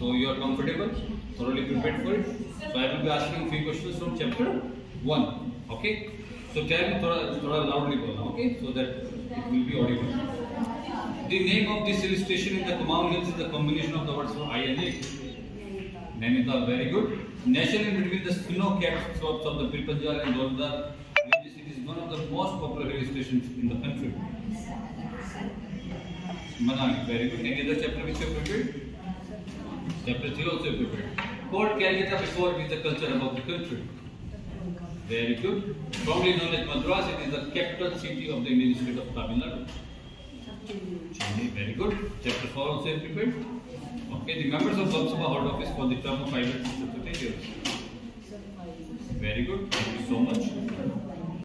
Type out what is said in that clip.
So you are comfortable, thoroughly prepared for it. So I will be asking few questions from chapter 1. Okay. So tell me thoda loudly bolna, okay, so that it will be audible. The name of this hill station in the Kumaon Hills is the combination of the words for I and A. Nainital, very good. Nation in between the snow-capped slopes of the Priyanshu and Viva ranges, it is one of the most popular hill stations in the country. Manali, very good. Any other chapter which you have prepared? Chapter 3 also prepared. Port Calcutta before with the culture about the country. Very good. Strongly known as Madras, it is the capital city of the Indian state of Tamil Nadu. Very good. Chapter 4 also prepared. Okay, the members of Lok Sabha hold office for the term of 5 years to 10 years. Very good. Thank you so much.